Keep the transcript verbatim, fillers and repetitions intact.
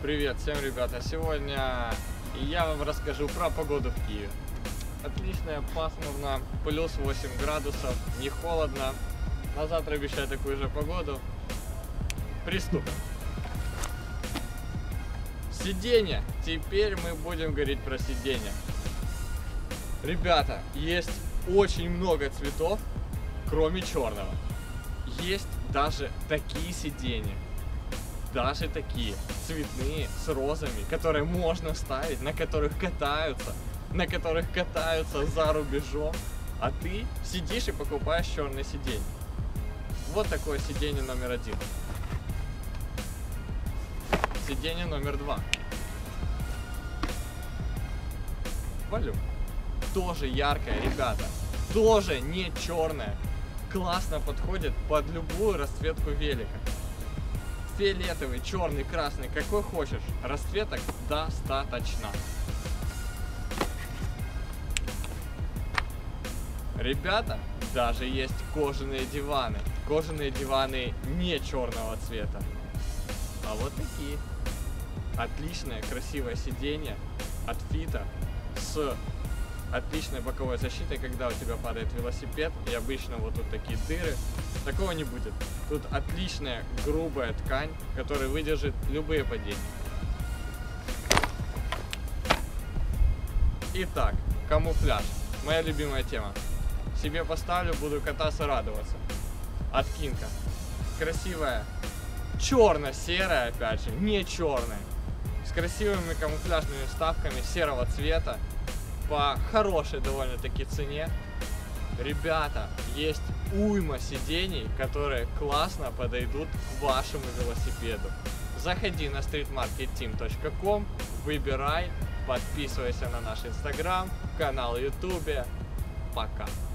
Привет всем, ребята! Сегодня я вам расскажу про погоду в Киеве. Отличная, пасмурно, плюс восемь градусов, не холодно. На завтра обещаю такую же погоду. Приступим. Сиденье. Теперь мы будем говорить про сиденье. Ребята, есть очень много цветов, кроме черного. Есть даже такие сиденья. Даже такие цветные, с розами, которые можно ставить, на которых катаются, на которых катаются за рубежом, а ты сидишь и покупаешь черное сиденье. Вот такое сиденье номер один. Сиденье номер два. Валю. Тоже яркое, ребята. Тоже не черное. Классно подходит под любую расцветку велика. Фиолетовый, черный, красный, какой хочешь. Расцветок достаточно. Ребята, даже есть кожаные диваны. Кожаные диваны не черного цвета, а вот такие. Отличное, красивое сиденье от Фита с отличной боковой защитой, когда у тебя падает велосипед, и обычно вот тут такие дыры. Такого не будет. Тут отличная грубая ткань, которая выдержит любые падения. Итак, камуфляж. Моя любимая тема. Себе поставлю, буду кататься, радоваться. От Кинка. Красивая, черно-серая, опять же, не черная. С красивыми камуфляжными вставками серого цвета. По хорошей довольно-таки цене. Ребята, есть уйма сидений, которые классно подойдут к вашему велосипеду. Заходи на стрит маркет тим точка ком, выбирай, подписывайся на наш инстаграм, канал ютубе. Пока!